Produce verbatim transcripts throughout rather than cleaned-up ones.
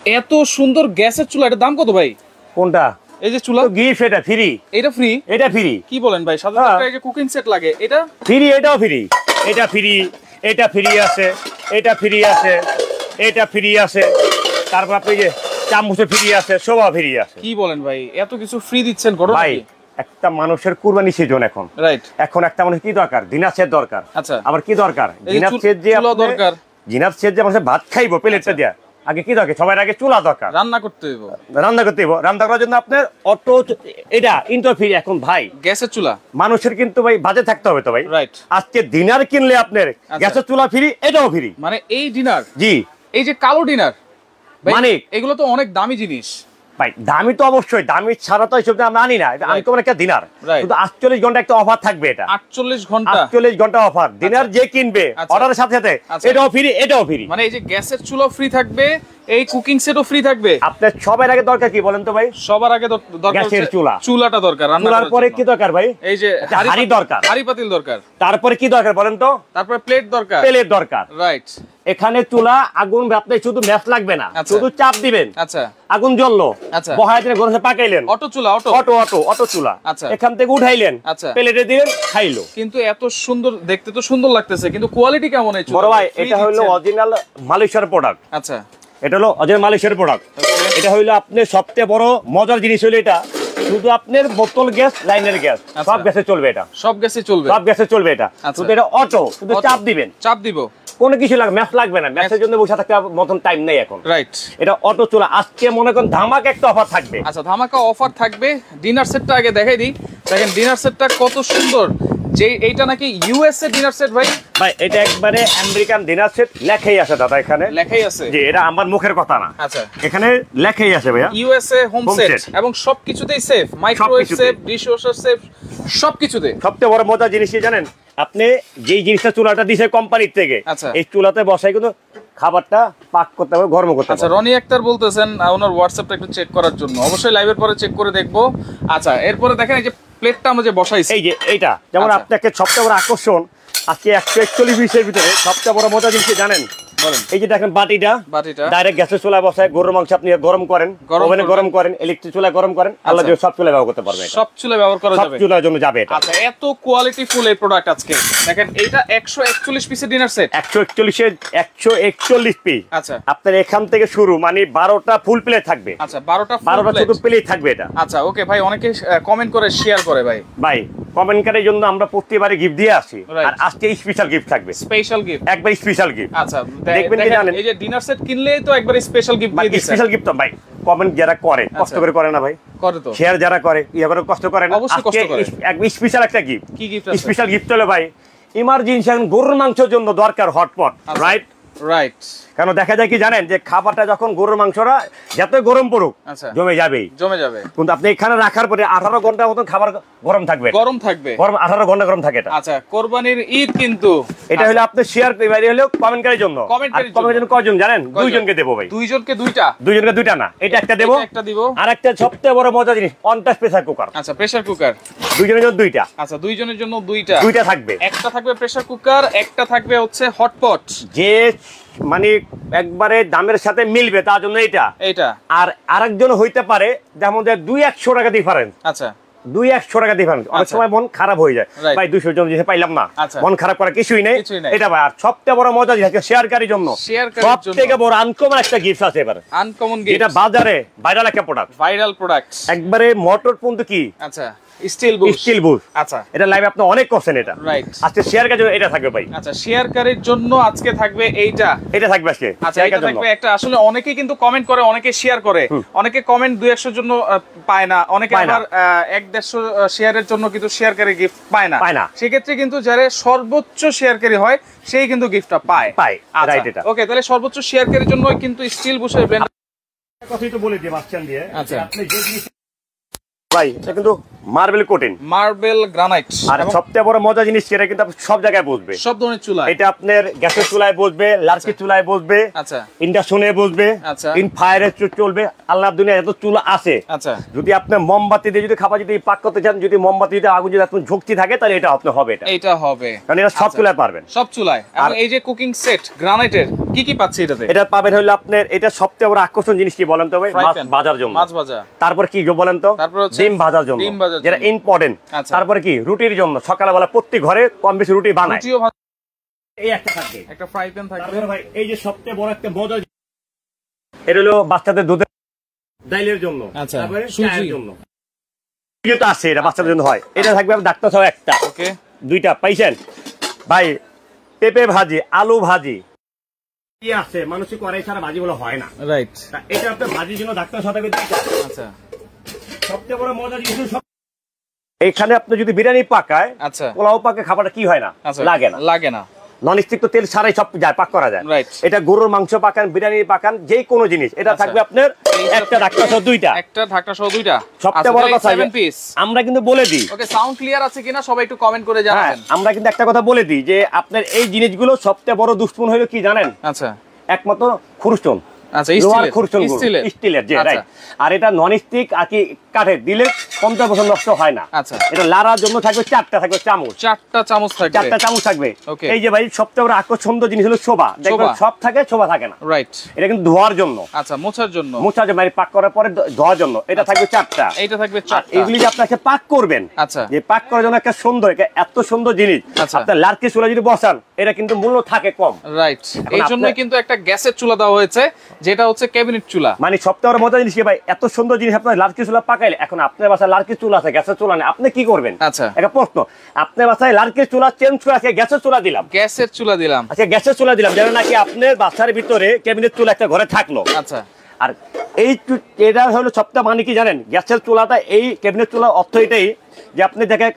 এত সুন্দর গ্যাসের চুলা, এটার দাম কত ভাই? কোনটা? এই যে চুলা গিফট, এটা ফ্রি। এটা ফ্রি? এটা ফ্রি। কি বলেন ভাই? সাধারণত এই যে কুকিং সেট লাগে, এটা ফ্রি, এটাও ফ্রি। এটা ফ্রি, এটা ফ্রি আছে, এটা ফ্রি আছে, এটা ফ্রি আছে, তারপর আপনি যে চামচে ফ্রি আছে, সব ফ্রি আছে। কি বলেন ভাই, এত কিছু ফ্রি দিচ্ছেন? ঘটনা ভাই একটা মানুষের কুরবানি সিজন এখন, রাইট? এখন একটা মানুষ কি দরকার? ডিনার সেট দরকার। আচ্ছা, আবার কি দরকার? ডিনার সেট যে দরকার, ডিনার সেট যে মানুষ ভাত খাইবো প্লেটটা দিয়া, আগে কি দরকার? সবার আগে চুলা দরকার, রান্না করতে হইব। রান্না করতে হইব, রান্না করার জন্য আপনার অটো, এটা ইন্টারফিয়ার। এখন ভাই গ্যাসের চুলা মানুষের কিন্তু ভাই বাজে থাকতে হবে তো ভাই, রাইট? আজকে ডিনার কিনলে আপনার গ্যাসের চুলা ফ্রি, এটাও ফ্রি। মানে এই ডিনার, জি, এই যে কালো ডিনার, মানে এগুলো তো অনেক দামি জিনিস ভাই। দামি তো অবশ্যই, দামি ছাড়া তো এইসব আমরা আনি না। আমি তো একটা ডিনার শুধু আটচল্লিশ ঘন্টা একটা অফার থাকবে। এটা আটচল্লিশ ঘন্টা আটচল্লিশ ঘন্টা অফার। ডিনার যে কিনবে অর্ডারের সাথে সাথে এটাও ফ্রি, এটাও ফ্রি। মানে এই যে গ্যাসের চুলা ফ্রি থাকবে, এই কুকিং সেটও ফ্রি থাকবে। আপনার সবার আগে দরকার কি বলেন তো ভাই? সবার আগে দরকার গ্যাসের চুলা, চুলাটা দরকার। চুলার পরে কি দরকার ভাই? এই যে হাঁড়ি দরকার, হাঁড়ি পাতিল দরকার। তারপরে কি দরকার বলেন তো? তারপরে প্লেট দরকার, প্লেট দরকার, রাইট? এখানে চুলা আগুন, আপনি শুধু ম্যাচ লাগবে না, শুধু চাপ দিবেন, আচ্ছা আগুন জ্বললো, আচ্ছা বহায় দিলেন, গরমে পাকাইলেন, অটো চুলা, অটো অটো অটো অটো চুলা, আচ্ছা এখান থেকে উঠাইলেন, আচ্ছা প্লেটে দিলেন, খাইলো। কিন্তু এত সুন্দর দেখতে, তো সুন্দর লাগতেছে, কিন্তু কোয়ালিটি কেমন? এই চুলা বড় ভাই এটা হলো অরিজিনাল মালয়েশিয়ার প্রোডাক্ট। আচ্ছা, এটা হলো অরিজিনাল মালয়েশিয়ার প্রোডাক্ট। এটা হইলো আপনি সবচেয়ে বড় মজার জিনিস হলো এটা শুধু আপনার বোতল গ্যাস, লাইনের গ্যাস, সব গ্যাসে চলবে। এটা সব গ্যাসে চলবে, সব গ্যাসে চলবে। এটা শুধু এটা অটো, শুধু চাপ দিবেন, চাপ দিব, কোনো কিছু লাগবে, ম্যাচ লাগবে না। ম্যাচের জন্য বসে থাকতে মতন টাইম নেই এখন, রাইট? এটা অটো চুলা। আজকে মনে করেন ধামাকা একটা অফার থাকবে। আচ্ছা, ধামাকা অফার থাকবে। ডিনার সেটটা আগে দেখাই দিই। দেখেন ডিনার সেটটা কত সুন্দর। যে এইটা নাকি ইউএস এর ডিনার সেট ভাই? ভাই এটা একবারে আমেরিকান ডিনার সেট, লেখাই আছে দাদা, এখানে লেখাই আছে যে এটা আমার মুখের কথা না। আচ্ছা, এখানে লেখাই আছে ভাইয়া ইউএস এ হোম সেট, এবং সবকিছুতেই safe, microwave safe, dishwasher safe, সবকিছুতে। সবচেয়ে বড় মজার জিনিস কি জানেন? আপনি যেই জিনিসটা চুলাটা দিছে কোম্পানির থেকে, এই চুলাতে বসাই কিন্তু খাবারটা পাক করতে হবে, গরম করতে হবে। আচ্ছা, রনি আক্তার বলতেছেন ওনার হোয়াটসঅ্যাপটা একটু চেক করার জন্য। অবশ্যই লাইভের পরে চেক করে দেখবো। আচ্ছা, এরপরে দেখেন এই যে প্লেটটা আমরা যে বসাইছি, এই যে এইটা যেমন আপনাকে সবচেয়ে বড় আকর্ষণ আজকে একশো একচল্লিশ বিশের ভিতরে সবচেয়ে বড় মজা জিনিস জানেন? এই যে দেখেন বাটিটা, বাটিটা ডাইরেক্ট গ্যাসের চুলায় বসায় গরুর মাংস আপনি গরম করেন, ওভেনে গরম করেন, ইলেকট্রিক চুলায় গরম করেন, আল্লাহ দিয়ে সব চুলায় ব্যবহার করতে পারবেন। সব চুলায় ব্যবহার করা যাবে, সব চুলার জন্য যাবে এটা। আচ্ছা, এত কোয়ালিটি ফুল এই প্রোডাক্ট আজকে দেখেন। এইটা একশো একচল্লিশ পিসের ডিনার সেট, একশো একচল্লিশ এর একশো একচল্লিশ পিস। আচ্ছা, আপনার এখান থেকে শুরু, মানে বারোটা ফুল প্লেট থাকবে। আচ্ছা, বারোটা বারোটা শুধু প্লেট থাকবে এটা। আচ্ছা, ওকে ভাই। অনেকে কমেন্ট করে শেয়ার করে ভাই, ভাই কমেন্টকারীর জন্য আমরা প্রত্যেকবারে গিফট দিয়ে আসি, আর আজকে স্পেশাল গিফট থাকবে, স্পেশাল গিফট, একবার স্পেশাল গিফট। আচ্ছা, দেখবেন কি জানেন, এই যে ডিনার সেট কিনলেই তো একবার স্পেশাল গিফট দিয়ে দিছে। স্পেশাল গিফট তো ভাই কমেন্ট যারা করে কষ্ট করে করে না ভাই, করে তো শেয়ার যারা করে ইয়া করে কষ্ট করে না, অবশ্যই কষ্ট করে। একবার স্পেশাল একটা গিফট। কি গিফট আছে? স্পেশাল গিফট হলো ভাই ইমার্জেন্সি এখন গরুর মাংসের জন্য দরকার হটপট, রাইট? রাইট। কারণ দেখা যায় কি জানেন, যে খাবারটা যখন গরুর মাংসটা যত গরম পড়ুক জমে যাবেই, জমে যাবে। কিন্তু আপনি এখানে রাখার পরে আঠারো ঘন্টা মতন খাবার গরম থাকবে, গরম থাকবে, গরম আঠারো ঘন্টা গরম থাকে এটা। আচ্ছা, কোরবানির ঈদ কিন্তু এটা হলো আপনি শেয়ার বাইরে হলো কমেন্টকারীর জন্য। কমেন্টের জন্য কয়জন জানেন? দুইজনকে দেবো ভাই। দুইজনকে দুইটা? দুইজনকে দুইটা না, এটা একটা দেবো, একটা দিব, আর একটা সবচেয়ে বড় মজা জিনিস অনটাচ প্রেসার কুকার। আচ্ছা, প্রেসার কুকার দুইজনের জন্য দুইটা। আচ্ছা, দুইজনের জন্য দুইটা, দুইটা থাকবে। একটা থাকবে প্রেসার কুকার, একটা থাকবে হচ্ছে হটপট, যে মানে একবারে দামের সাথে মিলবে তার জন্য এটা এটা। আর আরেকজন হইতে পারে যেমন দুই একশো টাকা ডিফারেন্স। আচ্ছা, দুই একশো টাকা ডিফারেন্স। অনেক সময় মন খারাপ হয়ে যায়, ভাই দুইশো জন জিনিস পাইলাম না, মন খারাপ করা কিছুই নেই এটা ভাই। আর সবচেয়ে বড় মজা জিনিস শেয়ারকারীর জন্য, সব থেকে বড় আনকমন একটা গিফট আছে এবার। আনকমন গিফট, এটা বাজারে ভাইরাল একটা প্রোডাক্ট, ভাইরাল প্রোডাক্ট একবারে মোটর পর্যন্ত কি। আচ্ছা, স্টিল বুশ, স্টিল বুশ। আচ্ছা, এটা লাইভে আপনি অনেক করছেন এটা, রাইট? আজকে শেয়ারকারীর জন্য এটা থাকবে ভাই। আচ্ছা, শেয়ারকারীর জন্য আজকে থাকবে এইটা, এটা থাকবে আজকে। আচ্ছা, এটা থাকবে একটা। আসলে অনেকেই কিন্তু কমেন্ট করে, অনেকে শেয়ার করে, অনেকে কমেন্ট দুই একশো জন্য পায় না, অনেকে আবার এক দেড়শো শেয়ারের জন্য কিন্তু শেয়ারকারী গিফট পায় না। পায় না, সেক্ষেত্রে কিন্তু যারা সর্বোচ্চ শেয়ারকারী হয় সেই কিন্তু গিফটটা পায় পায় রাইট? এটা ওকে, তাহলে সর্বোচ্চ শেয়ারকারীর জন্য কিন্তু স্টিল বুশের ব্লেন্ডার কথাই তো বলে দিই বাচ্চান দিয়ে। আচ্ছা, আপনি যে জিনিস ভাই এটা কিন্তু মার্বেল কোটিং, মার্বেল গ্রানাইট। আর সবচেয়ে বড় মজা জিনিস এটা কিন্তু সব জায়গায় বসবে, সব ধরনের চুলা। এটা আপনার গ্যাসের চুলায় বসবে, লার্কি চুলায় বসবে, আচ্ছা, ইন্ডাকশনে বসবে, আচ্ছা, ইন ফায়ারে চলবে। আল্লাহর দুনিয়ায় এত চুলা আছে। আচ্ছা, যদি আপনি মোমবাতি দিয়ে যদি খাবার যদি পাক করতে চান, যদি মোমবাতি দিয়ে আগুন যদি আপনি ঝুঁকতি থাকে তাহলে এটা আপনি হবে, এটা এটা হবে, কারণ এটা সব চুলায় পারবেন, সব চুলায়। আর এই যে কুকিং সেট গ্রানাইটের কি কি পাচ্ছি এটাতে? এটা পাবেন হলো আপনার, এটা সবচেয়ে বড় আকর্ষণ জিনিস কি বলেন তো ভাই? মাছ ভাজার জন্য, মাছ ভাজা। তারপর কি বলেন তো? তারপর হচ্ছে ডিম ভাজার জন্য, যেটা ইম্পর্টেন্ট। তারপরে কি রুটির জন্য, সকালবেলা প্রত্যেক ঘরে কম বেশি রুটি বানায়। এই একটা থাকবে, একটা ফ্রাই প্যান থাকবে ভাই। এই যে সবচেয়ে বড় একটা মজা, এটা হলো বাচ্চাদের দুধের ডাইলের জন্য, তারপরে চায়ের জন্য যেটা আছে, এটা বাচ্চাদের জন্য হয়। এটা থাকবে ডাক্তার সহ একটা, ওকে, দুইটা পাইছেন ভাই। পেঁপে ভাজি, আলু ভাজি কি আছে, মানুষের কড়াই ছাড়া ভাজি বলে হয় না, রাইট? এটা আপনার ভাজির জন্য ডাক্তার সহ থাকবে দুইটা। আচ্ছা, সবচেয়ে বড় মজা জিনিস এখানে আপনি যদি বিরিয়ানি পাকায়, আচ্ছা, পোলাও পাকে, খাবারটা কি হয় না, লাগে না, লাগে না। নন স্টিক তো তেল ছাড়াই সব যায়, পাক করা যায়। এটা গরুর মাংস পাকান, বিরিয়ানি পাকান, যে কোনো জিনিস এটা থাকবে আপনার একটা ঢাকনা সহ দুইটা, একটা ঢাকনা সহ দুইটা। সবচেয়ে বড় কথা আমরা কিন্তু বলে দিই, ওকে, সাউন্ড ক্লিয়ার আছে কিনা সবাই একটু কমেন্ট করে জানাবেন। আমরা কিন্তু একটা কথা বলে দিই যে আপনার এই জিনিসগুলো সবচেয়ে বড় দুশ্মন হলো কি জানেন? আচ্ছা, একমাত্র খুরুস্টন। আচ্ছা, স্টিলের, স্টিলের যে, রাইট। আর এটা নন স্টিক আর কি কাঠের দিলে পঞ্চাশ বছর নষ্ট হয় না। আচ্ছা, এটা লাড়ার জন্য থাকবে চারটা থাকবে চামচ, চারটা চামচ থাকবে, চারটা চামচ থাকবে। এই যে ভাই সবচেয়ে বড় আকর্ষণীয় জিনিস হলো শোভা, দেখবেন সব থাকে, শোভা থাকে না, রাইট? এটা কিন্তু ধোয়ার জন্য, আচ্ছা, মোছার জন্য, মোছার জন্য মানে পাক করার পরে ধোয়ার জন্য এটা থাকবে চারটা, এটা থাকবে চারটা। এগুলি যে আপনাকে পাক করবেন, আচ্ছা, যে পাক করার জন্য একটা সুন্দর, এত সুন্দর জিনিস আপনার লার্কি চুলা যদি বসান, এটা কিন্তু মূল্য থাকে কম, রাইট? এই জন্যই কিন্তু একটা গ্যাসের চুলা দেওয়া হয়েছে, যেটা হচ্ছে ক্যাবিনেট চুলা। মানে সবচেয়ে বড় মজা জিনিস কি ভাই, এত সুন্দর জিনিস আপনার লার্কি চুলা পাকাইলে, এখন আপনার বাসায় লার্কি চুলা আছে, গ্যাসের চুলা নেই, আপনি কি করবেন? আচ্ছা, একটা প্রশ্ন, আপনার বাসায় লার্কি চুলা চেঞ্জ করে আছে, গ্যাসের চুলা দিলাম, গ্যাসের চুলা দিলাম, আচ্ছা, গ্যাসের চুলা দিলাম, যেন নাকি আপনার বাসার ভিতরে ক্যাবিনেট চুলা একটা ঘরে থাকলো। আচ্ছা, আর এই এটা হলো সবটা মানে কি জানেন, গ্যাসের চুলাটা, এই ক্যাবিনেট চুলার অর্থ এটাই যে আপনি দেখে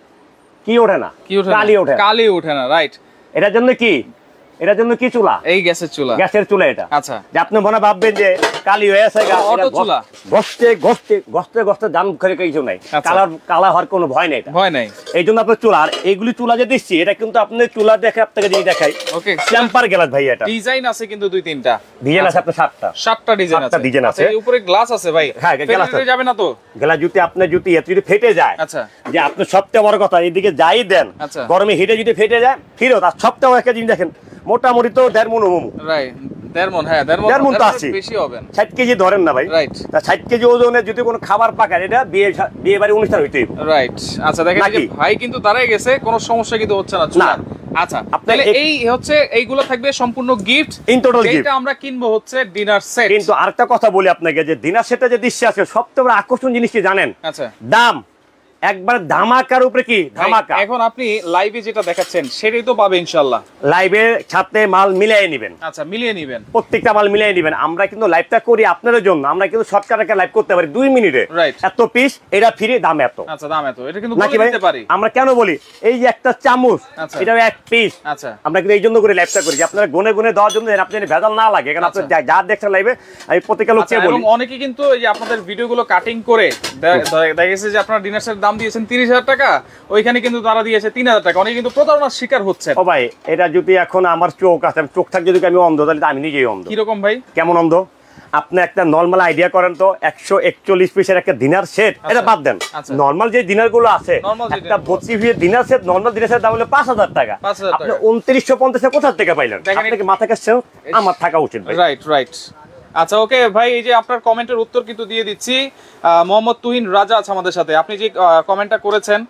কি ওঠে না, কালি ওঠে, কালি ওঠে না, রাইট? এটার জন্য কি, এটার জন্য কি চুলা? এই গ্যাসের চুলা, গ্যাসের চুলা এটা। আচ্ছা, যে আপনি মনে ভাববেন যে কালি হয়ে আছে, অটো চুলা, গস্তে গস্তে গস্তে গস্তে দাম করে কিছু নাই, কালার কালা হওয়ার কোনো ভয় নেই, ভয় নাই। এই জন্য আপনার চুলা, আর এইগুলি চুলা যে দিচ্ছি, এটা কিন্তু আপনি চুলা দেখে আপনাকে যদি দেখাই, ওকে, টেম্পার গ্লাস ভাই, এটা ডিজাইন আছে কিন্তু দুই তিনটা ডিজাইন আছে, আপনার সাতটা সাতটা ডিজাইন আছে, ডিজাইন আছে। এই উপরে গ্লাস আছে ভাই, হ্যাঁ, গ্লাস যাবে না তো, গ্লাস যদি আপনার যদি এত যদি ফেটে যায়, আচ্ছা, যে আপনি সবচেয়ে বড় কথা এইদিকে যাই দেন, গরমে হিটে যদি ফেটে যায় ফিরত, আর সবচেয়ে বড় একটা জিনিস দেখেন, মোটামুটি তো দেড় মন মোমো, রাইট? দেড় মন, হ্যাঁ, দেড় মন, দেড় মন তো আছে, বেশি হবে, ষাট কেজি ধরেন না ভাই, রাইট? তা ষাট কেজি ওজনের যদি কোনো খাবার পাকায়, এটা বিয়ে বিয়ে বাড়ি অনুষ্ঠান হইতেই, রাইট? আচ্ছা, দেখেন ভাই কিন্তু দাঁড়ায় গেছে, কোনো সমস্যা কিন্তু হচ্ছে না, না। আচ্ছা, তাহলে এই হচ্ছে এইগুলো থাকবে সম্পূর্ণ গিফট, ইন টোটাল গিফট। এটা আমরা কিনবো হচ্ছে ডিনার সেট। কিন্তু আরেকটা কথা বলি আপনাকে, যে ডিনার সেটে যে দৃশ্য আছে, সবচেয়ে বড় আকর্ষণ জিনিস কি জানেন? আচ্ছা, দাম একবার ধামাকার উপরে, কি ধামাকা। এখন আপনি লাইভে যেটা দেখাচ্ছেন সেটাই তো পাবে ইনশাআল্লাহ, লাইভে সাথে মাল মিলিয়ে নেবেন। আচ্ছা, মিলিয়ে নেবেন, প্রত্যেকটা মাল মিলিয়ে নেবেন। আমরা কিন্তু লাইভটা করি আপনাদের জন্য, আমরা কিন্তু শর্টকাট একটা লাইভ করতে পারি দুই মিনিটে, রাইট? এত পিস, এটা ফ্রি, দাম এত। আচ্ছা, দাম এত, এটা কিন্তু বলে দিতে পারি আমরা। কেন বলি, এই যে একটা চামচ, এটা এক পিস, আচ্ছা, আমরা কিন্তু এই জন্য করে লাইভটা করি যে আপনারা গুনে গুনে দেওয়ার জন্য, আপনি ভেজাল না লাগে। কারণ আপনি যা দেখছেন লাইভে, আমি প্রত্যেকটা লোককে বলি, এবং অনেকে কিন্তু এই যে আপনাদের ভিডিওগুলো কাটিং করে দেখা গেছে যে আপনারা ডিনার সেট দাম দিয়েছেন তিরিশ হাজার টাকা, ওইখানে কিন্তু তারা দিয়েছে তিন হাজার টাকা। অনেকে কিন্তু প্রতারণার শিকার হচ্ছে। ও ভাই, এটা যদি এখন আমার চোখ আছে, চোখ থাক যদি আমি অন্ধ, তাহলে আমি নিজেই অন্ধ। কিরকম ভাই, কেমন অন্ধ? আপনি একটা নরমাল আইডিয়া করেন তো, একশো একচল্লিশ পিসের একটা ডিনার সেট, এটা বাদ দেন, নরমাল যে ডিনার গুলো আছে, একটা বত্রিশ পিসের dinner set, normal dinner set দাম হলো পাঁচ হাজার টাকা। আপনি উনত্রিশশো পঞ্চাশে কোথা থেকে পাইলেন? আপনাকে মাথা কাছে আমার থাকা উচিত ভাই, রাইট? রাইট। আচ্ছা, ওকে ভাই, এই যে আপনার কমেন্টের উত্তর কিন্তু দিয়ে দিচ্ছি। মোহাম্মদ তুহিন রাজা আছে আমাদের সাথে। আপনি যে কমেন্টটা করেছেন,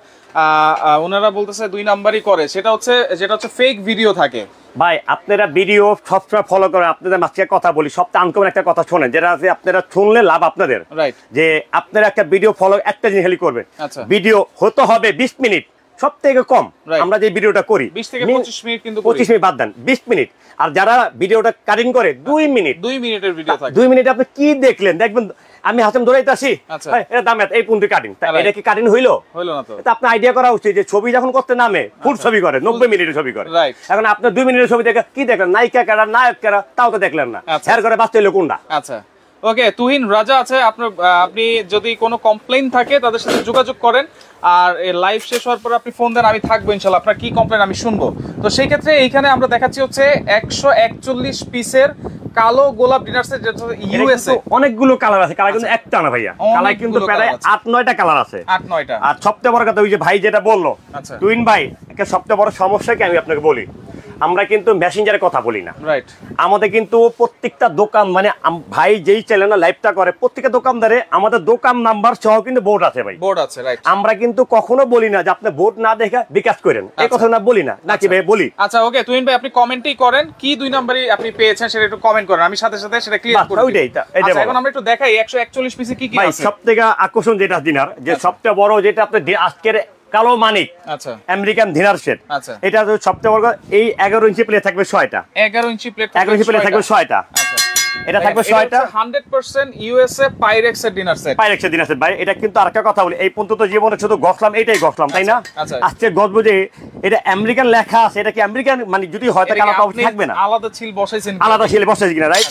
ওনারা বলতেছে দুই নাম্বারই করে, সেটা হচ্ছে যেটা হচ্ছে ফেক ভিডিও থাকে। ভাই, আপনারা ভিডিও সবসময় ফলো করেন, আপনাদের মাঝে কথা বলি, সবটা আনকমন একটা কথা শোনেন, যেটা আছে আপনারা শুনলে লাভ আপনাদের, রাইট? যে আপনারা একটা ভিডিও ফলো একটা জিনিস খালি করবে, ভিডিও হতে হবে বিশ মিনিট, সব থেকে কম আমরা যে ভিডিওটা করি বিশ থেকে পঁচিশ মিনিট, কিন্তু পঁচিশ মিনিট বাদ দেন, বিশ মিনিট। আর যারা ভিডিওটা কাটিং করে দুই মিনিট, দুই মিনিটের ভিডিও থাকে, দুই মিনিট আপনি কি দেখলেন দেখবেন। আমি হাসাম ধরাইতে আসি, এটা দাম এই পর্যন্ত কাটিং, এটা কি কাটিং হইলো? হইলো না তো। এটা আপনার আইডিয়া করা উচিত যে ছবি যখন করতে নামে ফুল ছবি করে, নব্বই মিনিটের ছবি করে। এখন আপনার দুই মিনিটের ছবি দেখে কি দেখলেন? নায়িকা কারা, নায়ক কারা, তাও তো দেখলেন না। শেয়ার করে বাঁচতে হইলো কোনটা? আচ্ছা, ওকে, তুহিন রাজা আছে, আপনার আপনি যদি কোনো কমপ্লেইন থাকে তাদের সাথে যোগাযোগ করেন, আর এই লাইভ শেষ হওয়ার পর আপনি ফোন দেন, আমি থাকবো ইনশাআল্লাহ, আপনার কি কমপ্লেইন আমি শুনবো। তো সেই ক্ষেত্রে এইখানে আমরা দেখাচ্ছি হচ্ছে একশো একচল্লিশ পিসের কালো গোলাপ ডিনার সেট, যেটা ইউএসএ। অনেকগুলো কালার আছে, কালার কিন্তু একটা না ভাইয়া, কালার কিন্তু প্রায় আট নয়টা কালার আছে, আট নয়টা। আর সবচেয়ে বড় কথা ওই যে ভাই যেটা বললো তুহিন ভাই, একটা সবচেয়ে বড় সমস্যা কি আমি আপনাকে বলি, আমরা কিন্তু মেসেঞ্জারে কথা বলি না, রাইট? আমাদের কিন্তু প্রত্যেকটা দোকান মানে ভাই যেই চ্যানেলে লাইভটা করে প্রত্যেকটা দোকানদারে আমাদের দোকান নাম্বার সহ কিন্তু বোর্ড আছে ভাই, বোর্ড আছে, রাইট? আমরা কিন্তু কখনো বলি না যে আপনি বোর্ড না দেখে বিকাশ করেন, এই কথা না বলি না, নাকি ভাই বলি? আচ্ছা ওকে তুহিন ভাই, আপনি কমেন্টই করেন কি দুই নাম্বারই আপনি পেয়েছেন সেটা একটু কমেন্ট করেন, আমি সাথে সাথে সেটা ক্লিয়ার করে দিই। ওইটাই, আচ্ছা এখন আমরা একটু দেখাই একশো একচল্লিশ পিসে কি কি আছে। ভাই সবথেকে আকর্ষণ যেটা দিনার, যে সবচেয়ে বড় যেটা আপনি আজকের কালো মানিক, আচ্ছা আমেরিকান ডিনার সেট, আচ্ছা এটা তো সবচেয়ে বড়, এই এগারো ইঞ্চি প্লেট থাকবে ছয়টা, এগারো ইঞ্চি প্লেট এগারো ইঞ্চি প্লেট থাকবে ছয়টা, আচ্ছা এটা থাকবে ছয়টা, একশো পার্সেন্ট ইউএসএ পাইরেক্স এর ডিনার সেট, পাইরেক্স এর ডিনার সেট। ভাই এটা কিন্তু আরেকটা কথা বলি, এই পর্যন্ত জীবনে শুধু গছলাম এটাই গছলাম, তাই না? আজকে গছ বুঝে এটা আমেরিকান লেখা আছে, এটা কি আমেরিকান মানে যদি হয় তাহলে আলাদা থাকবে না, আলাদা ছিল বসাইছেন, আলাদা ছিল বসাইছেন কিনা, রাইট?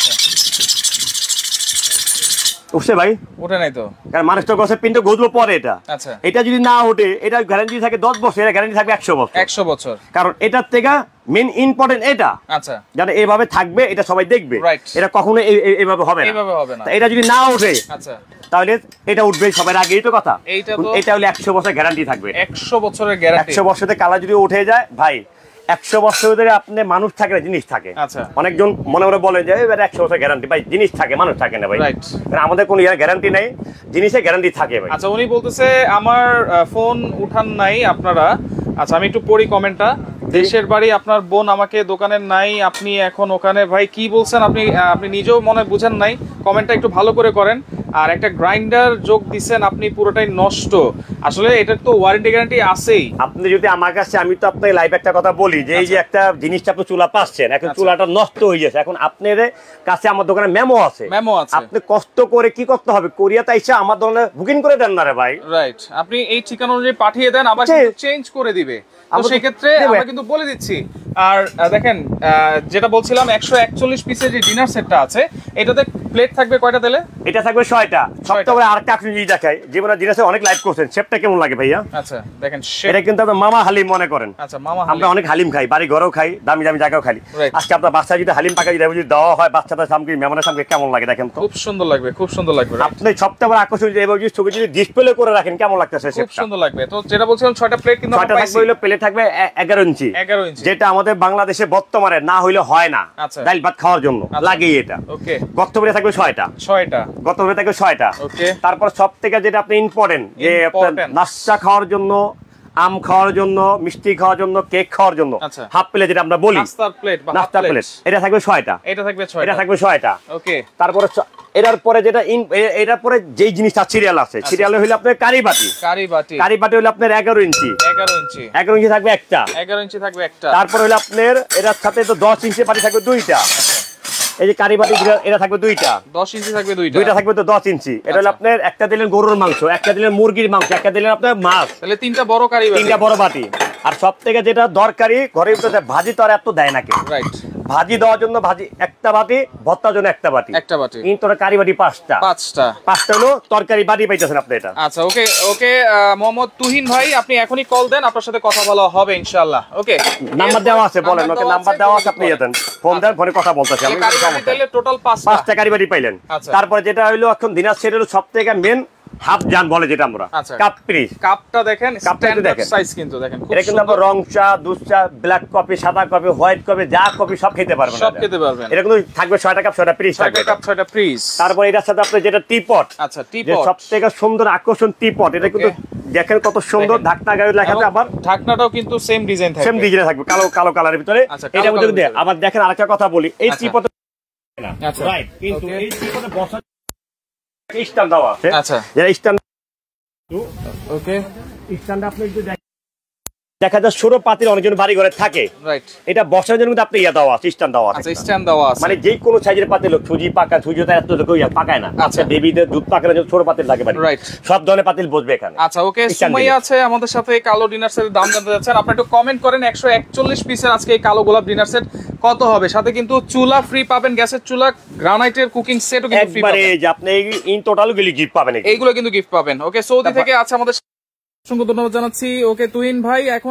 উঠছে ভাই? ওঠে নাই তো, কারণ মানুষ তো গছের পিনটা গজলো পরে এটা, আচ্ছা এটা যদি না ওঠে এটা গ্যারান্টি থাকে দশ বছর, এটা গ্যারান্টি থাকবে একশো বছর, একশো বছর, কারণ এটার থেকে মেন ইম্পর্টেন্ট এটা, আচ্ছা জানো এইভাবে থাকবে, এটা সবাই দেখবে, এটা কখনো এইভাবে হবে না, এইভাবে হবে না। এটা যদি না ওঠে, আচ্ছা তাহলে এটা উঠবে সবার আগে, এই তো কথা। এটা হলে একশো বছর গ্যারান্টি থাকবে, একশো বছরের গ্যারান্টি, একশো বছরে কালার যদি উঠে যায় ভাই একশো বছর ধরে আপনি মানুষ থাকে না জিনিস থাকে, আচ্ছা অনেকজন মনে মনে বলে যে এবার একশো বছর গ্যারান্টি, ভাই জিনিস থাকে মানুষ থাকে না ভাই, আমাদের কোনো গ্যারান্টি নেই, জিনিসের গ্যারান্টি থাকে ভাই। আচ্ছা উনি বলতেছে আমার ফোন উঠান নাই আপনারা, আচ্ছা আমি একটু পড়ি কমেন্টটা, দেশের বাড়ি আপনার বোন আমাকে দোকানের নাই, আপনি এখন ওখানে, ভাই কি বলছেন আপনি, আপনি নিজেও মনে বুঝেন নাই, কমেন্টটা একটু ভালো করে করেন। আর একটা গ্রাইন্ডার যোগ দিছেন আপনি পুরোটাই নষ্ট, আসলে এটার তো ওয়ারেন্টি গ্যারান্টি আছেই। আপনি যদি আমার কাছে, আমি তো আপনাকে লাইভ একটা কথা বলি যে এই যে একটা জিনিসটা আপনি চুলা পাচ্ছেন, এখন চুলাটা নষ্ট হয়ে গেছে, এখন আপনার কাছে আমার দোকানে মেমো আছে, মেমো আছে, আপনি কষ্ট করে কি করতে হবে, কোরিয়াতে এসে আমার দোকানে বুকিং করে দেন না রে ভাই, রাইট? আপনি এই ঠিকানা অনুযায়ী পাঠিয়ে দেন, আবার চেঞ্জ করে দিবে, তো সেই ক্ষেত্রে আমরা কিন্তু বলে দিচ্ছি। আর দেখেন যেটা বলছিলাম একশো একচল্লিশ পিসের যে ডিনার সেটটা আছে, এটাতে প্লেট থাকবে কয়টা দিলে? এটা থাকবে ছয়টা। সবচেয়ে বড় আরেকটা আপনি জিনিস দেখাই, জীবনে ডিনার সেট অনেক লাইভ করছেন, শেপটা কেমন লাগে ভাইয়া? আচ্ছা দেখেন এটা কিন্তু আপনার মামা হালিম মনে করেন, আচ্ছা মামা হালিম, আমরা অনেক হালিম খাই, বাড়ি ঘরেও খাই, দামি দামি জায়গাও খাই, আজকে আপনার বাচ্চা যদি হালিম পাকা যদি দেওয়া হয় বাচ্চাদের সামনে, মেহমানের সামনে কেমন লাগে দেখেন তো, খুব সুন্দর লাগবে, খুব সুন্দর লাগবে। আপনি সবচেয়ে বড় আকর্ষণ যে এবার যদি যদি ডিসপ্লে করে রাখেন কেমন লাগতেছে, খুব সুন্দর লাগবে। তো যেটা বলছিলাম ছয়টা প্লেট কিন্তু ছয়টা থাকবে, হলো প্লেট থাকবে এগারো ইঞ্চি, এগারো ইঞ্চি, যেটা আমাদের বাংলাদেশে বর্তমানে না হইলে হয় না, ডাল ভাত খাওয়ার জন্য লাগেই এটা। ওকে, গর্তপুরে থাকবে ছয়টা, ছয়টা গর্তপুরে থাকবে ছয়টা। ওকে, তারপর সব থেকে যেটা আপনি ইম্পর্টেন্ট, যে নাস্তা খাওয়ার জন্য, আম খাওয়ার জন্য, মিষ্টি খাওয়ার জন্য, কেক খাওয়ার জন্য হাফ প্লেট যেটা আমরা বলি, নাস্তার প্লেট, নাস্তার প্লেট, এটা থাকবে ছয়টা, এটা থাকবে ছয়টা, এটা থাকবে ছয়টা। ওকে, তারপরে এটার পরে যেটা এটার পরে যেই জিনিসটা সিরিয়াল আছে, সিরিয়াল হইলো আপনার কারি বাটি, কারি বাটি, কারি বাটি হইলো আপনার এগারো ইঞ্চি, এগারো ইঞ্চি, এগারো ইঞ্চি থাকবে একটা, এগারো ইঞ্চি থাকবে একটা। তারপর হইলো আপনার এটার সাথে তো দশ ইঞ্চি বাটি থাকবে দুইটা, এই যে কারি বাটি এটা থাকবে দুইটা, দশ ইঞ্চি থাকবে দুইটা, দুইটা থাকবে তো দশ ইঞ্চি। এটা হলো আপনার একটা দিলেন গরুর মাংস, একটা দিলেন মুরগির মাংস, একটা দিলেন আপনার মাছ, তাহলে তিনটা বড় কারি বাটি, তিনটা বড় বাটি। আর সব থেকে যেটা দরকারি ঘরের ভিতরে ভাজি তো আর এত দেয় না কেউ, রাইট? ভাজি দেওয়ার জন্য ভাজি একটা বাটি, ভর্তার জন্য একটা বাটি, একটা বাটি, কিন্তু কারি বাটি পাঁচটা, পাঁচটা পাঁচটা হলো তরকারি বাটি পাইতেছেন আপনি এটা। আচ্ছা ওকে ওকে, মোহাম্মদ তুহিন ভাই আপনি এখনই কল দেন, আপনার সাথে কথা বলা হবে ইনশাআল্লাহ। ওকে, নাম্বার দেওয়া আছে, বলেন ওকে, নাম্বার দেওয়া আছে, আপনি দেন, ফোন দেন, ফোনে কথা বলতেছি আমি। তাহলে টোটাল পাঁচটা কারি বাটি পাইলেন। তারপর যেটা হইলো এখন দিনার সেট হলো সবথেকে মেন হাফ জান বলে যেটা আমরা, কাপ পিস, কাপটা দেখেন স্ট্যান্ডার্ড সাইজ, কিন্তু দেখেন এটা কিন্তু আমরা রং চা, দুধ চা, ব্ল্যাক কফি, সাদা কফি, হোয়াইট কফি, যা কফি সব খেতে পারবেন, সব খেতে পারবেন। এটা কিন্তু থাকবে ছয়টা কাপ, ছয়টা পিস থাকবে, কাপ ছয়টা পিস। তারপর এটার সাথে আপনি যেটা টিপট, আচ্ছা টিপট সবথেকে সুন্দর আকর্ষণ টিপট, এটা কিন্তু দেখেন কত সুন্দর, ঢাকনা গায়ে লেখা আছে, আবার ঢাকনাটাও কিন্তু সেম ডিজাইন থাকবে, সেম ডিজাইন থাকবে, কালো কালো কালারের ভিতরে। এটা মধ্যে দেন। আবার দেখেন আরেকটা কথা বলি, এই টিপট না, আচ্ছা রাইট, কিন্তু এই টিপটে বসা স্ট্যান্ড দেওয়া আছে, আচ্ছা যেটা স্ট্যান্ড। ওকে, স্ট্যান্ড আপনি একটু দেখা যায় ষোলো পাতিল অনেকজন বাড়ি ঘরে থাকে, এটা বসার জন্য আপনি ইয়া দেওয়া আছে, স্ট্যান্ড দেওয়া আছে, স্ট্যান্ড দেওয়া আছে, মানে যে কোনো সাইজের পাতিল সুজি পাকা, সুজি তো এত লোক পাকায় না, আচ্ছা বেবিদের দুধ পাকানোর জন্য ছোট পাতিল লাগে বাড়ি, রাইট, সব ধরনের পাতিল বসবে এখানে। আচ্ছা ওকে, সুমাইয়া আছে আমাদের সাথে, কালো ডিনার সেটের দাম জানতে যাচ্ছেন, আপনি একটু কমেন্ট করেন একশো একচল্লিশ পিসের আজকে এই কালো গোলাপ ডিনার সেট কত হবে, সাথে কিন্তু চুলা ফ্রি পাবেন, গ্যাসের চুলা, গ্রানাইটের কুকিং সেটও কিন্তু ফ্রি পাবেন, একবারে আপনি ইন টোটাল গুলি গিফট পাবেন, এইগুলো কিন্তু গিফট পাবেন। ওকে, সৌদি থেকে আছে আমাদের, অসংখ্য ধন্যবাদ জানাচ্ছি। ওকে তুহিন ভাই, এখন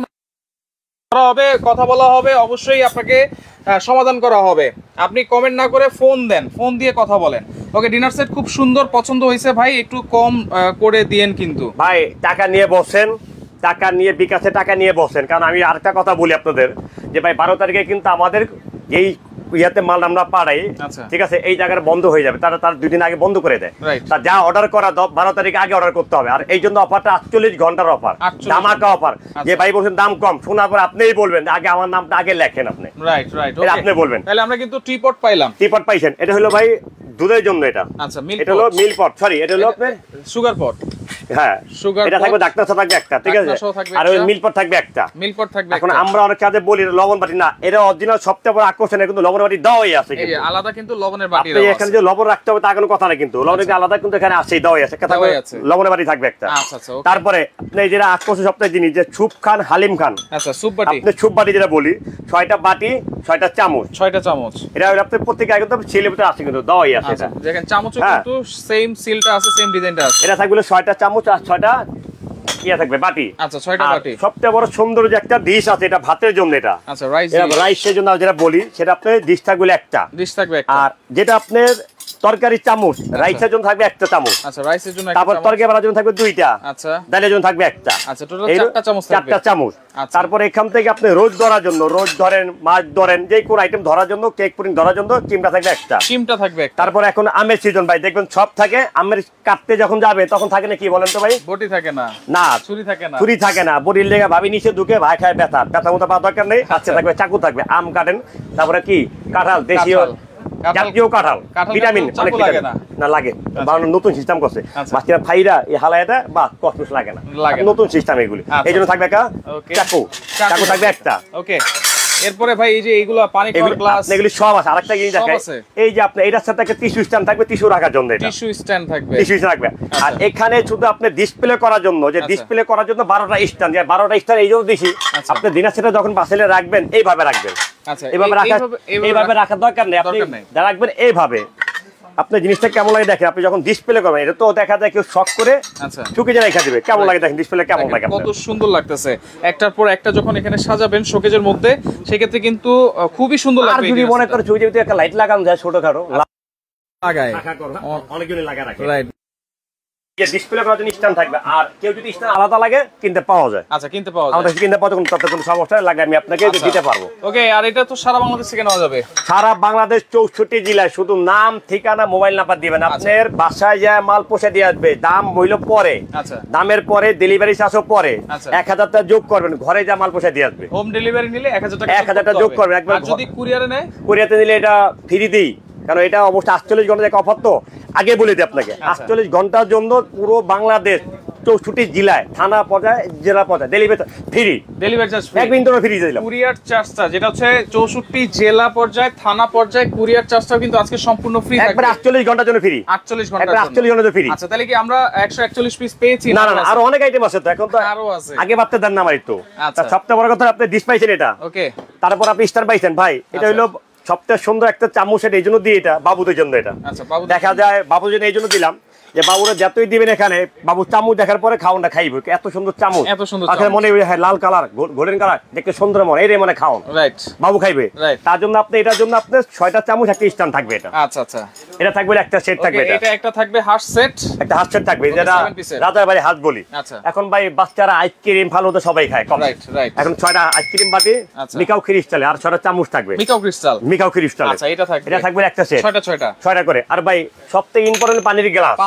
হবে কথা বলা হবে, অবশ্যই আপনাকে সমাধান করা হবে, আপনি কমেন্ট না করে ফোন দেন, ফোন দিয়ে কথা বলেন। ওকে, ডিনার সেট খুব সুন্দর পছন্দ হয়েছে ভাই, একটু কম করে দিয়েন কিন্তু ভাই, টাকা নিয়ে বসেন, টাকা নিয়ে বিকাশে টাকা নিয়ে বসেন, কারণ আমি আরেকটা কথা বলি আপনাদের যে ভাই বারো তারিখে কিন্তু আমাদের এই ইয়াতে মাল আমরা পাড়াই, ঠিক আছে, এই জায়গাটা বন্ধ হয়ে যাবে, তারা তার দুই দিন আগে বন্ধ করে দেয়, তা যা অর্ডার করা বারো তারিখে আগে অর্ডার করতে হবে, আর এই জন্য অফারটা আটচল্লিশ ঘন্টার অফার, ধামাকা অফার, যে ভাই বলছেন দাম কম, শোনার পর আপনিই বলবেন আগে আমার নামটা আগে লেখেন, আপনি রাইট রাইট আপনি বলবেন। তাহলে আমরা কিন্তু টি পট পাইলাম, টি পট পাইছেন, এটা হলো ভাই দুধের জন্য, এটা আচ্ছা এটা হলো মিল পট, সরি এটা হলো আপনার সুগার পট, হ্যাঁ সুগার, এটা থাকবে ডাক্তার সাথে থাকবে একটা, ঠিক আছে, আর ওই মিল পট থাকবে একটা, মিল পট থাকবে। এখন আমরা অনেক কাজে বলি লবণ বাটি না, এটা অরিজিনাল সবচেয়ে বড় আকর্ষণ, কিন্তু লবণ বাটি দেওয়াই আছে, এই আলাদা কিন্তু লবণের বাটি আছে, এখানে যে লবণ রাখতে হবে তা কোনো কথা না, কিন্তু লবণের আলাদা কিন্তু এখানে আছে, দেওয়াই আছে, কথা লবণের বাটি থাকবে একটা। আচ্ছা আচ্ছা, তারপরে আপনি যেটা আকর্ষণ সবচেয়ে জিনিস যে সুপ খান, হালিম খান, আচ্ছা সুপ বাটি, আপনি সুপ বাটি যেটা বলি, ছয়টা বাটি ছয়টা চামচ, ছয়টা চামচ, এটা আপনি প্রত্যেক একদম ছেলে ভিতরে আছে, কিন্তু দেওয়াই আছে, এটা দেখেন চামচও কিন্তু সেম সিলটা আছে, সেম ডিজাইনটা আছে, এটা থাকবে ছয়টা চামচ আর ছয়টা ইয়া থাকবে বাটি, আচ্ছা ছয়টা বাটি। সবচেয়ে বড় সুন্দর যে একটা ডিশ আছে, এটা ভাতের জন্য, এটা আচ্ছা রাইস, রাইসের জন্য যেটা বলি, সেটা আপনি ডিশ থাকবে একটা, ডিশ থাকবে একটা, আর যেটা আপনার তরকারি চামচ, রাইসের জন্য থাকবে একটা চামচ, আচ্ছা রাইসের জন্য একটা, তারপর তরকারি বানার জন্য থাকবে দুইটা, আচ্ছা ডালের জন্য থাকবে একটা, আচ্ছা টোটাল চারটা চামচ থাকবে, চারটা চামচ। তারপর এখান থেকে আপনি রোজ ধরার জন্য, রোজ ধরেন, মাছ ধরেন, যে কোন আইটেম ধরার জন্য, কেক পুডিং ধরার জন্য চিমটা থাকবে একটা, চিমটা থাকবে একটা। তারপর এখন আমের সিজন ভাই, দেখবেন সব থাকে, আমের কাটতে যখন যাবে তখন থাকে না, কি বলেন তো ভাই, বটি থাকে না, না ছুরি থাকে না, ছুরি থাকে না, বটির লেগে ভাবি নিচে ঢুকে ভাই খায় ব্যথা, ব্যথা মতো পাওয়ার দরকার নেই, হাতে থাকবে চাকু থাকবে, আম কাটেন, তারপরে কি কাঁঠাল, দেশীয় জাতীয় কাঁঠাল, ভিটামিন অনেক না লাগে, নতুন সিস্টেম করছে বাচ্চারা ভাইরা, এই হালায়াটা বা কসমিস লাগে না, নতুন সিস্টেম এগুলি, এই জন্য থাকবে একটা চাকু, চাকু থাকবে একটা। ওকে, এরপরে ভাই এই যে এইগুলো পানি খাওয়ার গ্লাস, এগুলি সব আছে। আরেকটা জিনিস দেখাই, এই যে আপনি এটার সাথে একটা টিস্যু স্ট্যান্ড থাকবে, টিস্যু রাখার জন্য, এটা টিস্যু স্ট্যান্ড থাকবে, টিস্যু থাকবে, আর এখানে শুধু আপনি ডিসপ্লে করার জন্য, যে ডিসপ্লে করার জন্য বারোটা স্ট্যান্ড, যে বারোটা স্ট্যান্ড এই জন্য দিছি, আপনি দিনের সেটা যখন বাসেলে রাখবেন এইভাবে রাখবেন, আচ্ছা এইভাবে রাখা, এইভাবে রাখার দরকার নেই, আপনি রাখবেন এইভাবে। আপনার জিনিসটা কেমন লাগে দেখেন, আপনি যখন ডিসপ্লে করবেন, এটা তো দেখা যায় কেউ শক করে চুকে যা রেখে দিবে, কেমন লাগে দেখেন, ডিসপ্লে কেমন লাগে, কত সুন্দর লাগতেছে, একটার পর একটা যখন এখানে সাজাবেন শোকেজের মধ্যে, সেক্ষেত্রে কিন্তু খুবই সুন্দর লাগবে। যদি মনে করেন চুকে যদি একটা লাইট লাগানো যায় ছোটখাটো, লাগায় অনেকজনই লাগা রাখে, রাইট, ডিসপ্লে করার জন্য স্ট্যান্ড থাকবে, আর কেউ যদি স্ট্যান্ড আলাদা লাগে কিনতে পাওয়া যায়, আচ্ছা কিনতে পাওয়া যায়, আমাদের কিনতে পাওয়া যায়, তত কোনো সমস্যা লাগে, আমি আপনাকে দিতে পারবো। ওকে, আর এটা তো সারা বাংলাদেশ থেকে নেওয়া যাবে, সারা বাংলাদেশ চৌষট্টি জেলায়, শুধু নাম, ঠিকানা, মোবাইল নাম্বার দিবেন, আপনার বাসায় যায় মাল পৌঁছে দিয়ে আসবে, দাম হইল পরে, আচ্ছা দামের পরে ডেলিভারি চার্জও পরে, এক হাজার টাকা যোগ করবেন, ঘরে যা মাল পৌঁছে দিয়ে আসবে, হোম ডেলিভারি নিলে এক হাজার টাকা, এক হাজার টাকা যোগ করবেন, একবার যদি কুরিয়ারে নেয়, কুরিয়ারে নিলে এটা ফ্রি দিই, কারণ এটা অবশ্যই আটচল্লিশ ঘন্টা একটা অফার, তো আগে বলে দিই আপনাকে, আটচল্লিশ ঘন্টার জন্য পুরো বাংলাদেশ চৌষট্টি জেলায়, থানা পর্যায়ে, জেলা পর্যায়ে ডেলিভারি ফ্রি, ডেলিভারি চার্জ এক মিনিট ফ্রি দিলাম, কুরিয়ার চার্জটা যেটা হচ্ছে চৌষট্টি জেলা পর্যায়ে, থানা পর্যায়ে কুরিয়ার চার্জটাও কিন্তু আজকে সম্পূর্ণ ফ্রি, একবার আটচল্লিশ ঘন্টার জন্য ফ্রি, আটচল্লিশ ঘন্টা আটচল্লিশ ঘন্টার জন্য ফ্রি। আচ্ছা তাহলে কি আমরা একশো একচল্লিশ পিস পেয়েছি? না না, আরো অনেক আইটেম আছে, তো এখন তো আরো আছে, আগে ভাবতে দেন না আমার, তো সবচেয়ে বড় কথা আপনি ডিশ পাইছেন এটা, ওকে, তারপর আপনি স্টার পাইছেন ভাই, এটা হলো সবচেয়ে সুন্দর একটা চামচ, এটা এই জন্য দিই, এটা বাবুদের জন্য, এটা দেখা যায় বাবুর জন্য এই জন্য দিলাম, যে বাবুরা যতই দিবেন এখানে, বাবু চামচ দেখার পরে খাওয়ানটা খাইবে, এত সুন্দর চামচ, এত সুন্দর আসলে মনে হয় লাল কালার, গোল্ডেন কালার, দেখতে সুন্দর মনে, এই মানে খাওয়ান, রাইট, বাবু খাইবে, তার জন্য আপনি এটার জন্য আপনার ছয়টা চামচ একটা স্ট্যান্ড থাকবে, এটা আচ্ছা আচ্ছা, এটা থাকবে একটা সেট থাকবে, এটা একটা থাকবে হার্ট সেট, একটা হার্ট সেট থাকবে, যেটা রাজার বাড়ি হাত বলি। আচ্ছা, এখন ভাই বাচ্চারা আইসক্রিম ভালো তো সবাই খায় কম, রাইট রাইট, এখন ছয়টা আইসক্রিম বাটি, মিকাও ক্রিস্টাল, আর ছয়টা চামচ থাকবে, মিকাও ক্রিস্টাল, মিকাও ক্রিস্টাল, আচ্ছা এটা থাকবে, এটা থাকবে একটা সেট, ছয়টা ছয়টা ছয়টা করে। আর ভাই সবথেকে ইম্পর্টেন্ট পানির গ্লাস,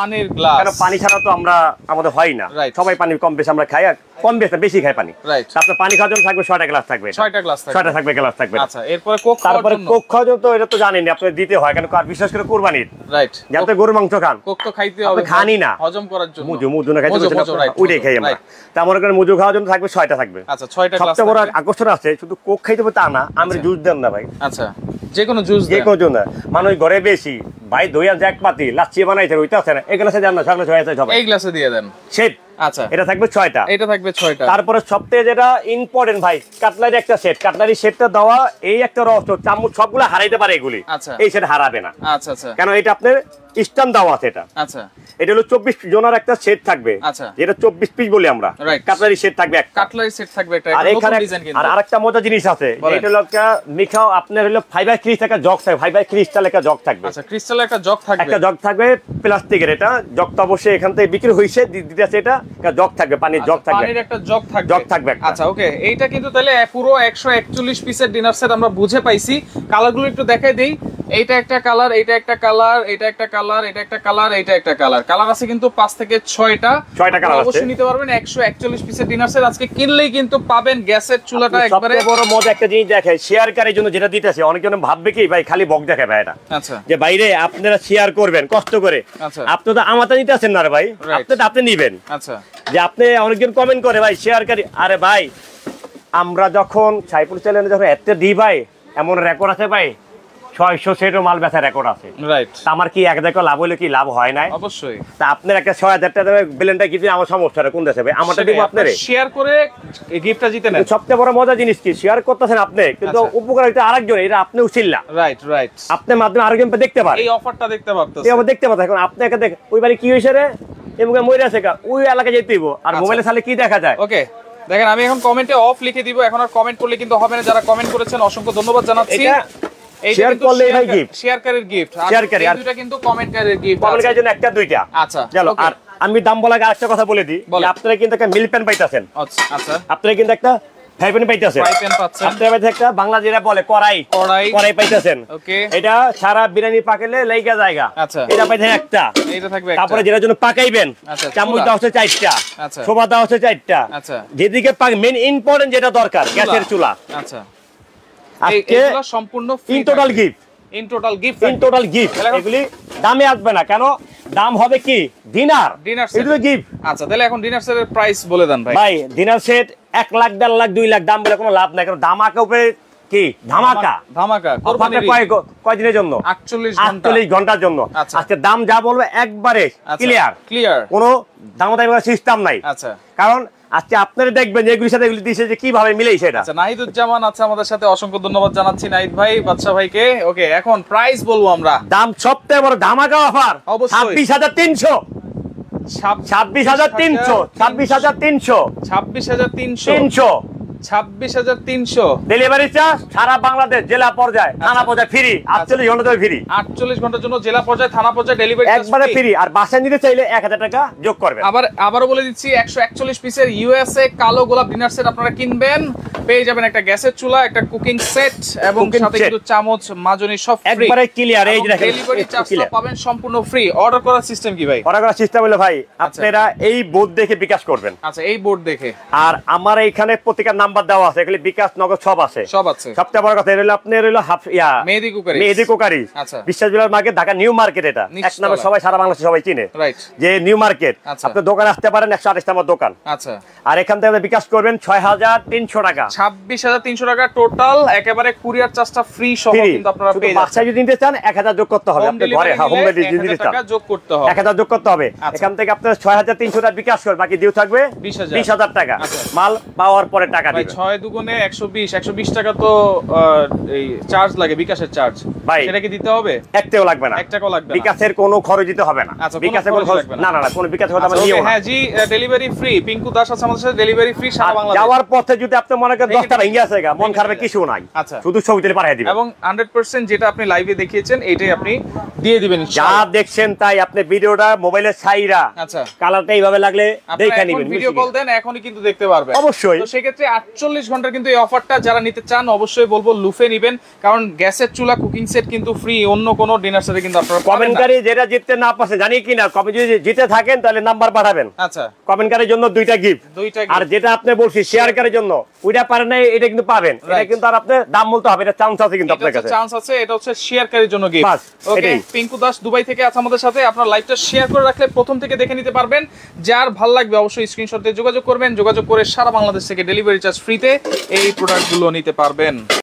পানির গ্লাস, কারণ পানি ছাড়া তো আমরা আমাদের হয় না, সবাই পানি কম বেশি আমরা খাই, কম বেশি বেশি খাই পানি। আপনার পানি খাওয়ার জন্য থাকবে ছয়টা গ্লাস থাকবে, ছয়টা গ্লাস থাকবে, ছয়টা থাকবে গ্লাস থাকবে। আচ্ছা, এরপরে কোক খাওয়ার জন্য, তারপরে কোক খাওয়ার জন্য তো এটা তো জানেন আপনাদের দিতে হয়, কারণ আর বিশেষ করে কুরবানির, রাইট, যাতে গরুর মাংস খান, কোক তো খাইতে হবে, খানি না হজম করার জন্য, মুজু মুজু না খাইতে ওইটাই খাই আমরা। তা মনে করেন মুজু খাওয়ার জন্য থাকবে ছয়টা থাকবে। আচ্ছা, ছয়টা গ্লাস। সবচেয়ে বড় আকর্ষণ আছে শুধু কোক খাইতে হবে তা না, আমরা জুস দেন না ভাই। আচ্ছা, যে কোনো জুস, যে কোনো জুস না, মানুষ ঘরে বেশি ভাই দইয়া জ্যাক পাতি লাচ্ছি বানাইছে ওইটা আছে না, এই গ্লাসে দেন না, সব গ্লাসে হয়েছে সবাই, এই গ্লাসে দিয়ে দেন সেট। আচ্ছা, এটা থাকবে ছয়টা, এটা থাকবে ছয়টা। তারপরে সবথেকে যেটা ইম্পর্টেন্ট ভাই, কাটলারি একটা সেট, কাটলারি সেটটা দেওয়া, এই একটা রস চামচ সবগুলো হারাইতে পারে এগুলি, আচ্ছা, এই সেট হারাবে না। আচ্ছা আচ্ছা, কেন এটা আপনার স্ট্যান্ড দেওয়া আছে এটা। আচ্ছা, এটা হলো চব্বিশ জনের একটা সেট থাকবে, আচ্ছা, যেটা চব্বিশ পিস বলি আমরা, কাটলারি সেট থাকবে একটা, কাটলারি সেট থাকবে একটা, আর এখানে আর আরেকটা মজার জিনিস আছে, এটা হলো একটা মিখাও আপনার হলো ফাইবার ক্রিস্টাল একটা জগ থাকবে, ফাইবার ক্রিস্টাল একটা জগ থাকবে। আচ্ছা, ক্রিস্টালের একটা জগ থাকবে, একটা জগ থাকবে প্লাস্টিকের, এটা জগটা অবশ্যই এখান থেকে বিক্রি হইছে দিতে আছে, এটা একটা জগ থাকবে, পানির জগ থাকবে, পানির একটা জগ থাকবে, জগ থাকবে। আচ্ছা, ওকে, এইটা কিন্তু তাহলে পুরো একশো একচল্লিশ পিসের ডিনার সেট আমরা বুঝে পাইছি। কালারগুলো একটু দেখাই দেই, এইটা একটা কালার, এইটা একটা কালার, এটা একটা কালার, এটা একটা কালার, এটা একটা কালার, কালার আছে কিন্তু পাঁচ থেকে ছয়টা, ছয়টা কালার আছে, অবশ্যই নিতে পারবেন। একশো একচল্লিশ পিসের ডিনার সেট আজকে কিনলেই কিন্তু পাবেন গ্যাসের চুলাটা একবারে। সবচেয়ে বড় মজা একটা জিনিস দেখে, শেয়ার কারের জন্য যেটা দিতেছে, অনেকজন ভাববে কি ভাই খালি বক দেখে ভাই এটা, আচ্ছা, যে বাইরে আপনারা শেয়ার করবেন কষ্ট করে, আচ্ছা, আপনি তো আমারটা নিতে আছেন না রে ভাই, আপনি তো আপনি নিবেন, আচ্ছা, যে আপনি অনেকজন কমেন্ট করে ভাই শেয়ার কারি, আরে ভাই আমরা যখন সাইফুল চ্যানেলে যখন এত দিই ভাই, এমন রেকর্ড আছে ভাই ছয়শো সেটও মাল বেচার রেকর্ড আছে, রাইট, আমার কি এক জায়গায় লাভ হইলে কি লাভ হয় না? অবশ্যই। তা আপনার একটা ছয় হাজার টাকা ব্লেন্ডার কিনতে আমার সমস্যাটা কোন দেশে ভাই, আমারটা দিব আপনারে শেয়ার করে এই গিফটটা জিতে নেন। সবচেয়ে বড় মজা জিনিস কি, শেয়ার করতেছেন আপনি, কিন্তু উপকার হইতে আরেকজন, এটা আপনি উচিল্লা, রাইট রাইট, আপনার মাধ্যমে আরেকজন দেখতে পারে, এই অফারটা দেখতে পারতেছে, এই অফার দেখতে পারতেছে। এখন আপনি একা দেখ ওই বাড়ি কি হইছে রে, এমন মইরা আছে কা, ওই এলাকায় যেতে হইব, আর মোবাইলে সালে কি দেখা যায়। ওকে, দেখেন আমি এখন কমেন্টে অফ লিখে দিব, এখন আর কমেন্ট করলে কিন্তু হবে না। যারা কমেন্ট করেছেন অসংখ্য ধন্যবাদ জানাচ্ছি। এই শেয়ার করলে ভাই গিফট, শেয়ার কারের গিফট, শেয়ার কারি, আর দুটো কিন্তু কমেন্ট কারের গিফট, কমেন্ট কারের জন্য একটা দুইটা, আচ্ছা চলো। আর আমি দাম বলার আগে একটা কথা বলে দিই, আপনারা কিন্তু একটা মিল প্যান পাইতাছেন, আচ্ছা আচ্ছা, আপনারা কিন্তু একটা ফ্রাই প্যান পাইতাছেন, ফ্রাই প্যান পাচ্ছেন, আপনারা পাইতেছেন একটা বাংলা যেটা বলে কড়াই, কড়াই কড়াই পাইতাছেন, ওকে, এটা সারা বিরিয়ানি পাকালে লাইগা জায়গা, আচ্ছা, এটা পাইতেছেন একটা, এটা থাকবে একটা, তারপরে যেটার জন্য পাকাইবেন চামচ দাও হচ্ছে চারটা, আচ্ছা, সোফা দাও হচ্ছে চারটা, আচ্ছা, যেদিকে পাক মেইন ইম্পর্টেন্ট যেটা দরকার গ্যাসের চুলা, আচ্ছা, এগুলো সম্পূর্ণ in total gift, in total gift, in total gift, এগুলি দামে আসবে না, কেন দাম হবে কি ডিনার, ডিনার সেট, এগুলো গিফট। আচ্ছা, তাহলে এখন ডিনার সেটের প্রাইস বলে দেন ভাই। ভাই ডিনার সেট এক লাখ দেড় লাখ দুই লাখ দাম বলে কোনো লাভ নাই, কারণ ধামাকা উপরে কি ধামাকা, ধামাকা কোরবানির কয় দিনের জন্য, আটচল্লিশ ঘন্টার জন্য। আজকে দাম যা বলবে একবারে ক্লিয়ার ক্লিয়ার, কোনো দামাদামি করার সিস্টেম নাই। আচ্ছা, কারণ আজকে আপনারা দেখবেন যে এগুলির সাথে এগুলি দিয়েছে যে কিভাবে মিলেছে এটা। আচ্ছা, নাহিদুজ্জামান আছে আমাদের সাথে, অসংখ্য ধন্যবাদ জানাচ্ছি নাহিদ ভাই, বাদশা ভাইকে। ওকে, এখন প্রাইস বলবো আমরা, দাম সবচেয়ে বড় ধামাকা অফার ছাব্বিশ হাজার তিনশো, ছাব্বিশ হাজার তিনশো, ছাব্বিশ হাজার তিনশো, ছাব্বিশ হাজার তিনশো, তিনশো ছাব্বিশ হাজার তিনশো, ডেলিভারি চার্জ সারা বাংলাদেশ জেলা পর্যায়ে থানা পর্যায়ে ফ্রি, আটচল্লিশ ঘন্টা ফ্রি, আটচল্লিশ ঘন্টার জন্য জেলা পর্যায়ে থানা পর্যায়ে ডেলিভারি একবারে ফ্রি, আর বাসায় নিতে চাইলে এক হাজার টাকা যোগ করবেন। আবার আবারও বলে দিচ্ছি, একশো একচল্লিশ পিসের ইউএসএ কালো গোলাপ ডিনার সেট আপনারা কিনবেন, পেয়ে যাবেন একটা গ্যাসের চুলা, একটা কুকিং সেট, এবং সাথে কিন্তু চামচ মাজনি সব ফ্রি, একবারে ক্লিয়ার। এই যে দেখেন ডেলিভারি চার্জটা পাবেন সম্পূর্ণ ফ্রি। অর্ডার করার সিস্টেম কি ভাই? অর্ডার করার সিস্টেম হলো ভাই আপনারা এই বোর্ড দেখে বিকাশ করবেন। আচ্ছা, এই বোর্ড দেখে, আর আমার এইখানে প্রত্যেকটা নাম্বার দেওয়া আছে, এগুলি বিকাশ নগদ সব আছে, সব আছে। সবচেয়ে বড় কথা হলো আপনার হলো হাফ ইয়া মেহেদি কুকারি, মেহেদি কুকারি, আচ্ছা, Biswas builder market, Dhaka new market, এটা এক নামে সবাই সারা বাংলাদেশে সবাই চিনে, রাইট, যে নিউ মার্কেট। আপনি দোকানে আসতে পারেন, একশো আঠাশ নম্বর দোকান। আচ্ছা, আর এখান থেকে বিকাশ করবেন ছয় হাজার তিনশো টাকা, ছাব্বিশ হাজার তিনশো টাকা টোটাল, একেবারে কুরিয়ার চার্জটা ফ্রি সহ কিন্তু আপনারা পেয়ে যাবেন। বাসায় যদি নিতে চান এক হাজার যোগ করতে হবে, আপনি ঘরে হোম ডেলিভারি দিতে চান টাকা যোগ করতে হবে, এক হাজার যোগ করতে হবে। এখান থেকে আপনারা ছয় হাজার তিনশো টাকা বিকাশ করবেন, বাকি ডিউ থাকবে বিশ হাজার টাকা, মাল পাওয়ার পরে টাকা দিবেন। ছয় দুগুণে একশো বিশ, একশো বিশ টাকা তো এই চার্জ লাগে, বিকাশের চার্জ, ভাই সেটা কি দিতে হবে? এক টাকাও লাগবে না, এক টাকাও লাগবে না, বিকাশের কোনো খরচ দিতে হবে না। আচ্ছা, বিকাশের কোনো খরচ না, না না কোনো বিকাশের কথা আমরা নিও না। হ্যাঁ জি, ডেলিভারি ফ্রি, পিঙ্কু দাস আছে আমাদের সাথে, ডেলিভারি ফ্রি সারা বাংলাদেশ। যাওয়ার পথে যদি আপনি মনে করেন দশটা ভেঙে আছে গা, মন খারাপে কিছু নাই। আচ্ছা, শুধু ছবি তুলে পাঠিয়ে দিবেন এবং হান্ড্রেড পার্সেন্ট যেটা আপনি লাইভে দেখিয়েছেন এইটাই আপনি দিয়ে দিবেন। যা দেখছেন তাই আপনি ভিডিওটা মোবাইলে ছাইরা, আচ্ছা, কালারটা এইভাবে লাগলে দেখে নেবেন, ভিডিও কল দেন এখনই কিন্তু দেখতে পারবেন অবশ্যই। তো সেই ক্ষেত্রে আটচল্লিশ ঘন্টার কিন্তু এই অফারটা যারা নিতে চান অবশ্যই বলবো লুফে নেবেন, কারণ গ্যাসের চুলা কুকিং সেট কিন্তু ফ্রি, অন্য কোনো ডিনার সেটে কিন্তু আপনারা পাবেন না। কমেন্টকারী যেটা জিততে না পারছে জানি কি না, কবে যদি জিতে থাকেন তাহলে নাম্বার পাঠাবেন। আচ্ছা, কমেন্টকারীর জন্য দুইটা গিফট, দুইটা আর যেটা আপনি বলছি শেয়ার করার জন্য ওইটা পারেন না, এটা কিন্তু পাবেন। এটা কিন্তু আর আপনি দাম বলতে হবে, এটা চান্স আছে কিন্তু আপনার কাছে, চান্স আছে। এটা হচ্ছে শেয়ার করার জন্য gift. Okay, Pinku Das Dubai থেকে আছে আমাদের সাথে। আপনার লাইভটা শেয়ার করে রাখলে প্রথম থেকে দেখে নিতে পারবেন। যার ভালো লাগবে অবশ্যই স্ক্রিনশট দিয়ে যোগাযোগ করবেন, যোগাযোগ করে সারা বাংলাদেশ থেকে ডেলিভারি চার্জ ফ্রিতে এই প্রোডাক্টগুলো নিতে পারবেন।